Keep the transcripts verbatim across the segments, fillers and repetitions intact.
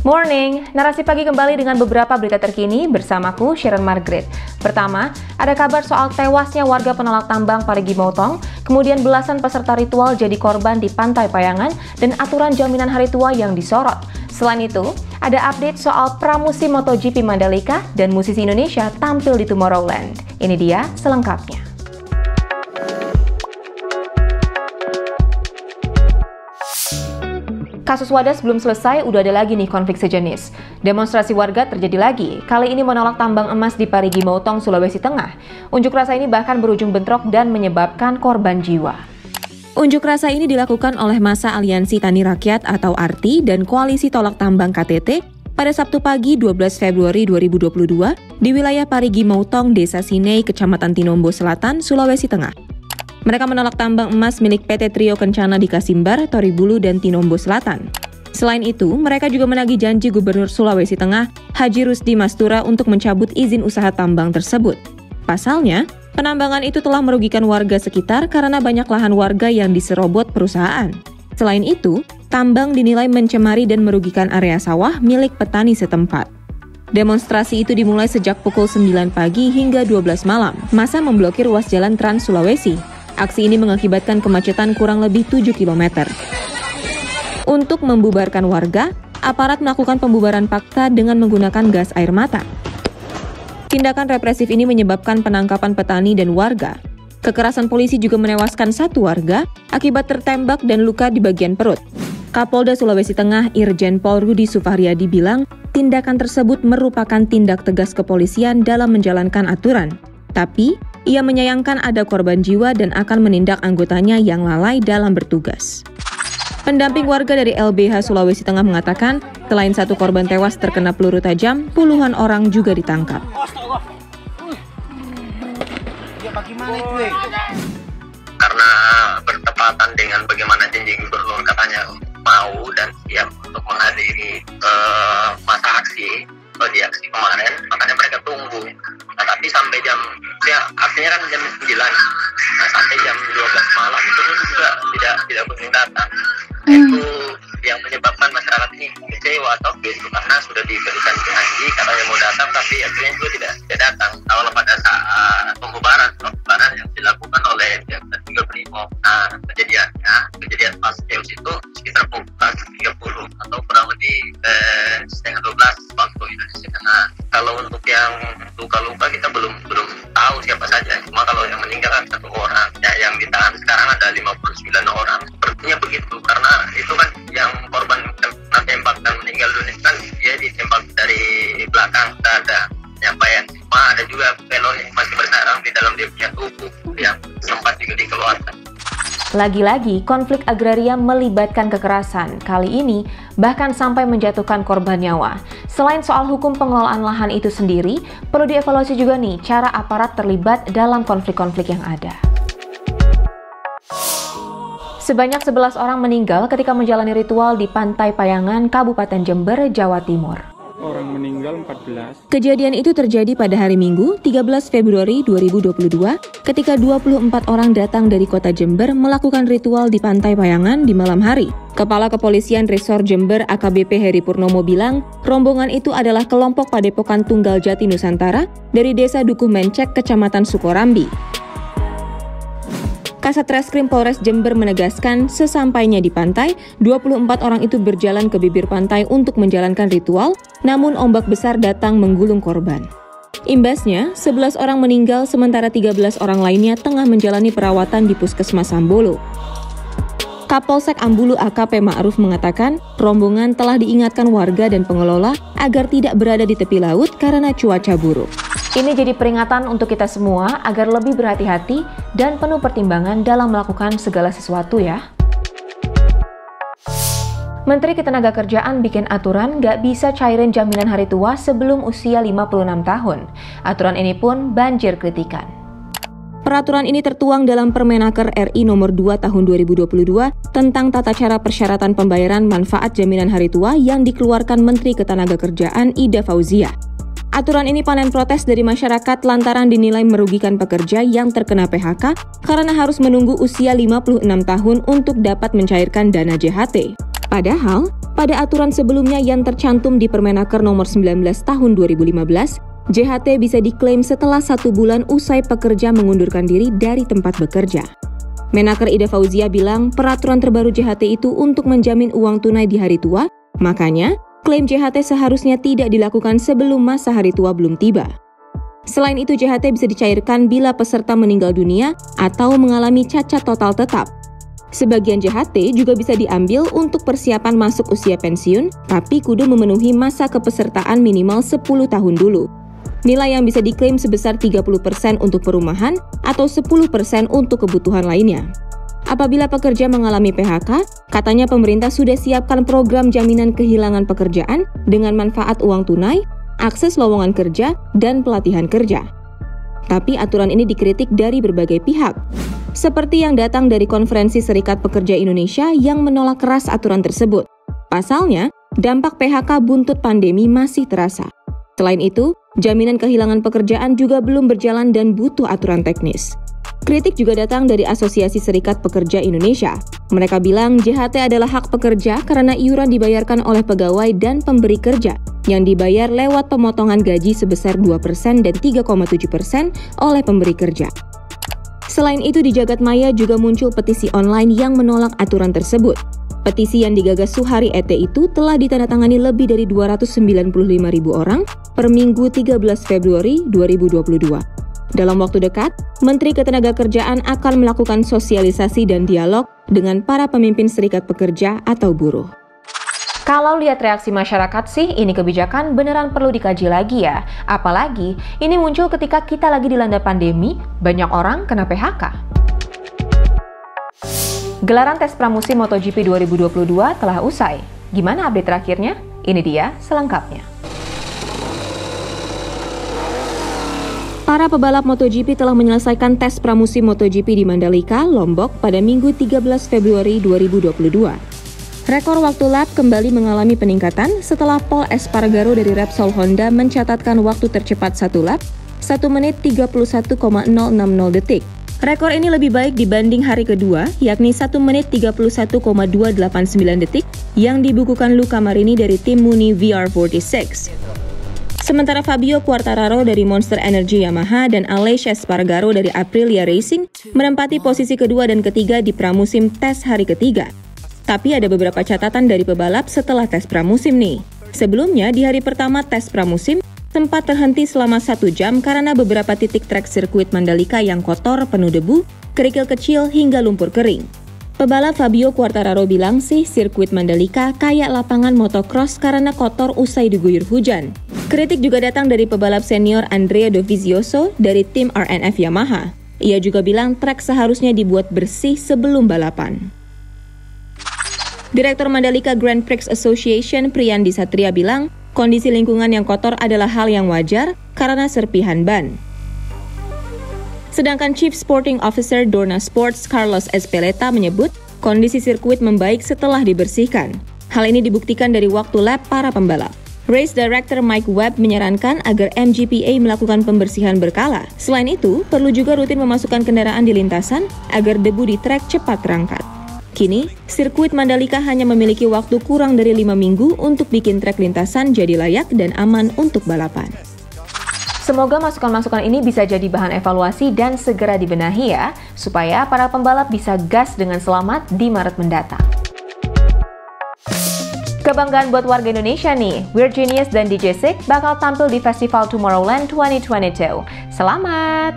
Morning, narasi pagi kembali dengan beberapa berita terkini bersamaku Sharon Margaret. Pertama, ada kabar soal tewasnya warga penolak tambang Parigi Motong, kemudian belasan peserta ritual jadi korban di Pantai Payangan, dan aturan jaminan hari tua yang disorot. Selain itu, ada update soal pramusim MotoGP Mandalika dan musisi Indonesia tampil di Tomorrowland. Ini dia selengkapnya. Kasus Wadas belum selesai, udah ada lagi nih konflik sejenis. Demonstrasi warga terjadi lagi, kali ini menolak tambang emas di Parigi Motong, Sulawesi Tengah. Unjuk rasa ini bahkan berujung bentrok dan menyebabkan korban jiwa. Unjuk rasa ini dilakukan oleh massa Aliansi Tani Rakyat atau A R T I dan Koalisi Tolak Tambang K T T pada Sabtu pagi dua belas Februari dua ribu dua puluh dua di wilayah Parigi Motong, Desa Sinei, Kecamatan Tinombo Selatan, Sulawesi Tengah. Mereka menolak tambang emas milik P T Trio Kencana di Kasimbar, Toribulu, dan Tinombo Selatan. Selain itu, mereka juga menagih janji Gubernur Sulawesi Tengah, Haji Rusdi Mastura, untuk mencabut izin usaha tambang tersebut. Pasalnya, penambangan itu telah merugikan warga sekitar karena banyak lahan warga yang diserobot perusahaan. Selain itu, tambang dinilai mencemari dan merugikan area sawah milik petani setempat. Demonstrasi itu dimulai sejak pukul sembilan pagi hingga dua belas malam. Massa memblokir ruas jalan Trans Sulawesi. Aksi ini mengakibatkan kemacetan kurang lebih tujuh kilometer. Untuk membubarkan warga, aparat melakukan pembubaran paksa dengan menggunakan gas air mata. Tindakan represif ini menyebabkan penangkapan petani dan warga. Kekerasan polisi juga menewaskan satu warga akibat tertembak dan luka di bagian perut. Kapolda Sulawesi Tengah Irjen Pol Rudi Sufahriyadi bilang, tindakan tersebut merupakan tindak tegas kepolisian dalam menjalankan aturan. Tapi, ia menyayangkan ada korban jiwa dan akan menindak anggotanya yang lalai dalam bertugas. Pendamping warga dari L B H Sulawesi Tengah mengatakan, selain satu korban tewas terkena peluru tajam, puluhan orang juga ditangkap. Karena bertepatan dengan bagaimana janji gubernur katanya mau dan siap untuk menghadiri uh, masa aksi, uh, di aksi kemarin, makanya mereka tunggu. Nah, tapi sampai jam, ya aksinya kan jam sembilan, nah sampai jam dua belas malam itu pun juga tidak tidak kunjung datang. Hmm. Itu yang menyebabkan masyarakat ini kecewa atau gitu, karena sudah diberikan janji katanya mau datang, tapi akhirnya juga tidak tidak datang. Awal pada saat pembubaran, pembubaran yang dilakukan oleh pihak tiga Brimob. Nah, kejadiannya, kejadian pas chaos itu sekitar pukul tiga puluh atau kurang lebih eh, setengah dua belas waktu Indonesia Tengah. Kalau untuk yang luka-luka kita belum belum tahu siapa saja. Cuma kalau yang meninggal kan satu orang. Ya, yang ditahan sekarang ada lima puluh sembilan orang. Sepertinya begitu, karena itu kan yang korban kena tembak dan meninggal dunia kan dia ditembak dari belakang dada. Penyampaian. Cuma ada juga pelor yang masih bersarang di dalam dia punya tubuh yang sempat juga dikeluarkan. Lagi-lagi, konflik agraria melibatkan kekerasan. Kali ini, bahkan sampai menjatuhkan korban nyawa. Selain soal hukum pengelolaan lahan itu sendiri, perlu dievaluasi juga nih cara aparat terlibat dalam konflik-konflik yang ada. Sebanyak sebelas orang meninggal ketika menjalani ritual di Pantai Payangan, Kabupaten Jember, Jawa Timur. Orang meninggal empat belas. Kejadian itu terjadi pada hari Minggu, tiga belas Februari dua ribu dua puluh dua, ketika dua puluh empat orang datang dari kota Jember melakukan ritual di Pantai Payangan di malam hari. Kepala Kepolisian Resor Jember A K B P Heri Purnomo bilang, rombongan itu adalah kelompok Padepokan Tunggal Jati Nusantara dari Desa Dukuh Mencek, Kecamatan Sukorambi. Kasat Reskrim Polres Jember menegaskan, sesampainya di pantai, dua puluh empat orang itu berjalan ke bibir pantai untuk menjalankan ritual, namun ombak besar datang menggulung korban. Imbasnya, sebelas orang meninggal sementara tiga belas orang lainnya tengah menjalani perawatan di Puskesmas Sambolo. Kapolsek Ambulu A K P Ma'ruf mengatakan, rombongan telah diingatkan warga dan pengelola agar tidak berada di tepi laut karena cuaca buruk. Ini jadi peringatan untuk kita semua agar lebih berhati-hati dan penuh pertimbangan dalam melakukan segala sesuatu ya. Menteri Ketenagakerjaan bikin aturan nggak bisa cairin jaminan hari tua sebelum usia lima puluh enam tahun. Aturan ini pun banjir kritikan. Peraturan ini tertuang dalam Permenaker R I nomor dua tahun dua ribu dua puluh dua tentang tata cara persyaratan pembayaran manfaat jaminan hari tua yang dikeluarkan Menteri Ketenagakerjaan Ida Fauzia. Aturan ini panen protes dari masyarakat lantaran dinilai merugikan pekerja yang terkena P H K karena harus menunggu usia lima puluh enam tahun untuk dapat mencairkan dana J H T. Padahal, pada aturan sebelumnya yang tercantum di Permenaker nomor sembilan belas tahun dua ribu lima belas, J H T bisa diklaim setelah satu bulan usai pekerja mengundurkan diri dari tempat bekerja. Menaker Ida Fauzia bilang peraturan terbaru J H T itu untuk menjamin uang tunai di hari tua, makanya klaim J H T seharusnya tidak dilakukan sebelum masa hari tua belum tiba. Selain itu, J H T bisa dicairkan bila peserta meninggal dunia atau mengalami cacat total tetap. Sebagian J H T juga bisa diambil untuk persiapan masuk usia pensiun, tapi kudu memenuhi masa kepesertaan minimal sepuluh tahun dulu. Nilai yang bisa diklaim sebesar tiga puluh persen untuk perumahan atau sepuluh persen untuk kebutuhan lainnya. Apabila pekerja mengalami P H K, katanya pemerintah sudah siapkan program jaminan kehilangan pekerjaan dengan manfaat uang tunai, akses lowongan kerja, dan pelatihan kerja. Tapi aturan ini dikritik dari berbagai pihak, seperti yang datang dari Konferensi Serikat Pekerja Indonesia yang menolak keras aturan tersebut. Pasalnya, dampak P H K buntut pandemi masih terasa. Selain itu, jaminan kehilangan pekerjaan juga belum berjalan dan butuh aturan teknis. Kritik juga datang dari Asosiasi Serikat Pekerja Indonesia. Mereka bilang J H T adalah hak pekerja karena iuran dibayarkan oleh pegawai dan pemberi kerja, yang dibayar lewat pemotongan gaji sebesar dua persen dan tiga koma tujuh persen oleh pemberi kerja. Selain itu, di Jagadmaya juga muncul petisi online yang menolak aturan tersebut. Petisi yang digagas Suhari E T itu telah ditandatangani lebih dari dua ratus sembilan puluh lima ribu orang per Minggu tiga belas Februari dua ribu dua puluh dua. Dalam waktu dekat, Menteri Ketenagakerjaan akan melakukan sosialisasi dan dialog dengan para pemimpin serikat pekerja atau buruh. Kalau lihat reaksi masyarakat sih, ini kebijakan beneran perlu dikaji lagi ya. Apalagi, ini muncul ketika kita lagi dilanda pandemi, banyak orang kena P H K. Gelaran tes pramusim MotoGP dua ribu dua puluh dua telah usai. Gimana update terakhirnya? Ini dia selengkapnya. Para pebalap MotoGP telah menyelesaikan tes pramusim MotoGP di Mandalika, Lombok pada Minggu tiga belas Februari dua ribu dua puluh dua. Rekor waktu lap kembali mengalami peningkatan setelah Pol Espargaro dari Repsol Honda mencatatkan waktu tercepat satu lap, satu menit tiga puluh satu koma nol enam nol detik. Rekor ini lebih baik dibanding hari kedua, yakni satu menit tiga puluh satu koma dua delapan sembilan detik yang dibukukan Luca Marini dari tim Muni V R empat puluh enam. Sementara Fabio Quartararo dari Monster Energy Yamaha dan Aleix Espargaro dari Aprilia Racing menempati posisi kedua dan ketiga di pramusim tes hari ketiga. Tapi ada beberapa catatan dari pebalap setelah tes pramusim nih. Sebelumnya, di hari pertama tes pramusim, sempat terhenti selama satu jam karena beberapa titik trek sirkuit Mandalika yang kotor, penuh debu, kerikil kecil, hingga lumpur kering. Pebalap Fabio Quartararo bilang sih sirkuit Mandalika kayak lapangan motocross karena kotor usai diguyur hujan. Kritik juga datang dari pebalap senior Andrea Dovizioso dari tim R N F Yamaha. Ia juga bilang trek seharusnya dibuat bersih sebelum balapan. Direktur Mandalika Grand Prix Association Priyandi Satria bilang, kondisi lingkungan yang kotor adalah hal yang wajar karena serpihan ban. Sedangkan Chief Sporting Officer Dorna Sports Carlos Espeleta menyebut kondisi sirkuit membaik setelah dibersihkan. Hal ini dibuktikan dari waktu lap para pembalap. Race Director Mike Webb menyarankan agar M G P A melakukan pembersihan berkala. Selain itu, perlu juga rutin memasukkan kendaraan di lintasan agar debu di trek cepat terangkat. Kini, sirkuit Mandalika hanya memiliki waktu kurang dari lima minggu untuk bikin trek lintasan jadi layak dan aman untuk balapan. Semoga masukan-masukan ini bisa jadi bahan evaluasi dan segera dibenahi ya, supaya para pembalap bisa gas dengan selamat di Maret mendatang. Kebanggaan buat warga Indonesia nih, Weird Genius dan D J Sig bakal tampil di Festival Tomorrowland dua ribu dua puluh dua. Selamat!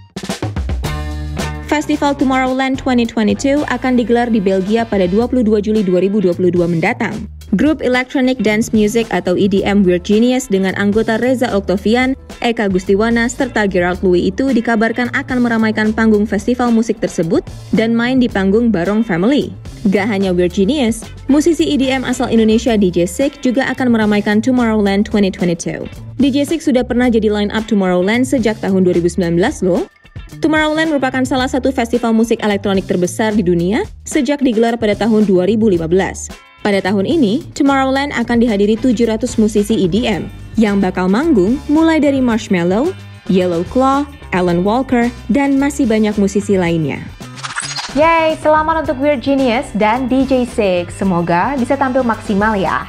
Festival Tomorrowland dua ribu dua puluh dua akan digelar di Belgia pada dua puluh dua Juli dua ribu dua puluh dua mendatang. Grup Electronic Dance Music atau E D M Weird Genius dengan anggota Reza Octavian, Eka Gustiwana, serta Gerald Louis itu dikabarkan akan meramaikan panggung festival musik tersebut dan main di panggung Barong Family. Gak hanya Weird Genius, musisi E D M asal Indonesia D J Sig juga akan meramaikan Tomorrowland dua ribu dua puluh dua. D J Sig sudah pernah jadi line-up Tomorrowland sejak tahun dua ribu sembilan belas loh. Tomorrowland merupakan salah satu festival musik elektronik terbesar di dunia sejak digelar pada tahun dua ribu lima belas. Pada tahun ini, Tomorrowland akan dihadiri tujuh ratus musisi E D M yang bakal manggung mulai dari Marshmello, Yellow Claw, Alan Walker, dan masih banyak musisi lainnya. Yay, selamat untuk Weird Genius dan D J Six. Semoga bisa tampil maksimal ya.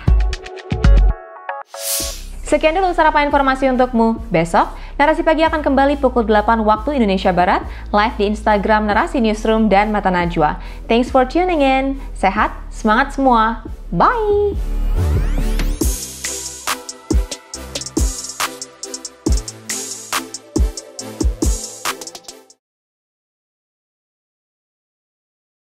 Sekian dulu sarapan informasi untukmu. Besok, Narasi Pagi akan kembali pukul delapan waktu Indonesia Barat, live di Instagram Narasi Newsroom dan Mata Najwa. Thanks for tuning in. Sehat, semangat semua. Bye!